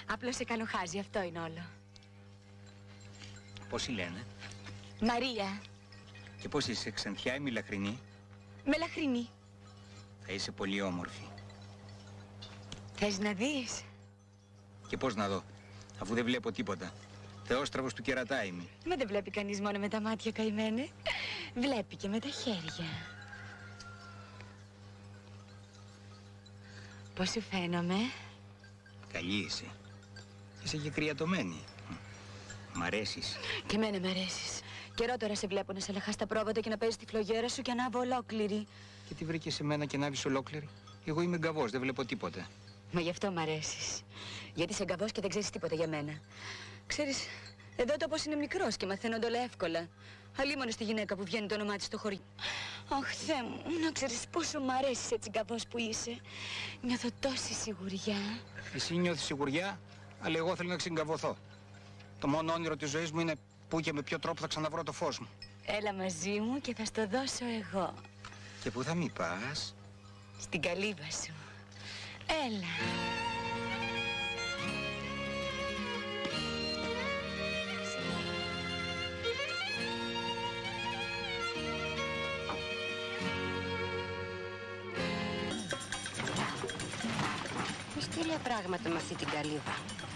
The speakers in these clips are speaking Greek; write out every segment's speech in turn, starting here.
Απλώς σε κάνω χάζι, αυτό είναι όλο. Πώς η λένε? Μαρία. Και πώς είσαι, Ξανθιά ή Μελαχρινή? Μελαχρινή. Θα είσαι πολύ όμορφη. Θες να δεις? Και πώς να δω, αφού δεν βλέπω τίποτα. Θεόστραβος του κερατά είμαι. Μα δεν βλέπει κανείς μόνο με τα μάτια, καημένε. Βλέπει και με τα χέρια. Πώς σου φαίνομαι? Καλή είσαι. Είσαι και κρυατωμένη. Μ' αρέσεις. Και εμένα μ' αρέσεις. Καιρό τώρα σε βλέπω να σε λαχάς τα πρόβατα και να παίζεις τη φλογέρα σου και ανάβω ολόκληρη. Και τι βρήκες σε μένα και ανάβεις ολόκληρη? Εγώ είμαι γκαβός, δεν βλέπω τίποτα. Μα γι' αυτό μ' αρέσεις. Γιατί είσαι γκαβός και δεν ξέρεις τίποτα για μένα. Ξέρεις, εδώ ο τόπος είναι μικρός και μαθαίνονται όλα εύκολα. Αλίμονο στη γυναίκα που βγαίνει το όνομά της στο χωριό. Αχ, Θεέ μου, να ξέρεις πόσο μ' αρέσεις έτσι γκαβός που είσαι. Νιώθω τόση σιγουριά. Εσύ νιώθεις σιγουριά, αλλά εγώ θέλω να ξεκαβωθώ. Το μόνο όνειρο της ζωής μου είναι πού και με ποιο τρόπο θα ξαναβρω το φως μου. Έλα μαζί μου και θα στο δώσω εγώ. Και πού θα μη πας? Στην καλύβα σου. Έλα. Μυστήρια πράγματα με αυτή την καλύβα.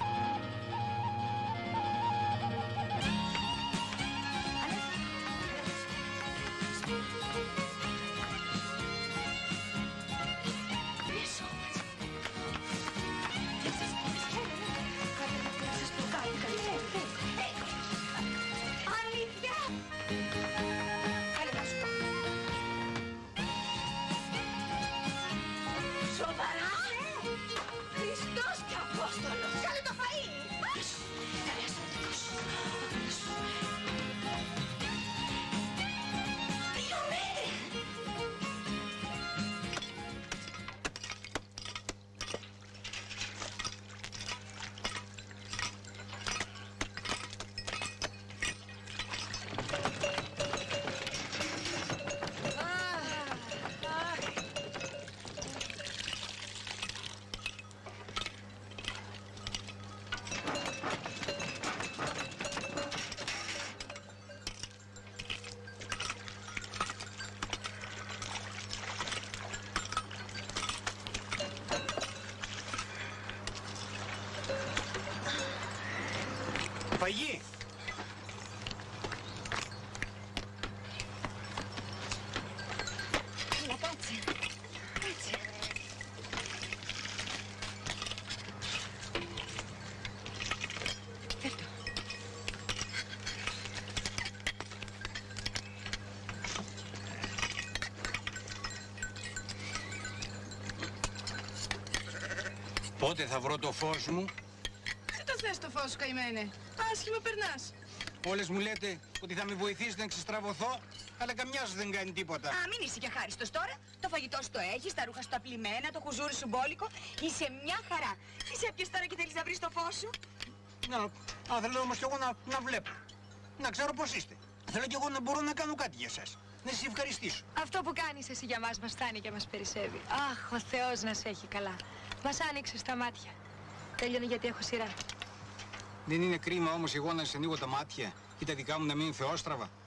Φαγί! Έλα, κάτσε. Κάτσε. Φέρτο. Πότε θα βρω το φως μου? Τι το θες το φως σου, καημένε? Άσχημα περνάς. Όλες μου λέτε ότι θα με βοηθήσετε να ξεστραβωθώ, αλλά καμιά σου δεν κάνει τίποτα. Α, μην είσαι και χάριστος τώρα. Το φαγητό σου το έχεις, τα ρούχα σου τα πλημμένα, το χουζούρι σου μπόλικο. Είσαι μια χαρά. Τι σε έπιες τώρα και θέλεις να βρεις το φως σου? Να, θέλω όμως κι εγώ να βλέπω. Να ξέρω πώς είστε. Θέλω κι εγώ να μπορώ να κάνω κάτι για εσάς. Να σας ευχαριστήσω. Αυτό που κάνεις εσύ για μας μας φτάνει και μας περισσεύει. Αχ, ο Θεός να σε έχει καλά. Μας άνοιξες τα μάτια. Τέλειωνε γιατί έχω σειρά. Δεν είναι κρίμα όμως εγώ να σας ανοίγω τα μάτια ή τα δικά μου να μείνουν θεόστραβα?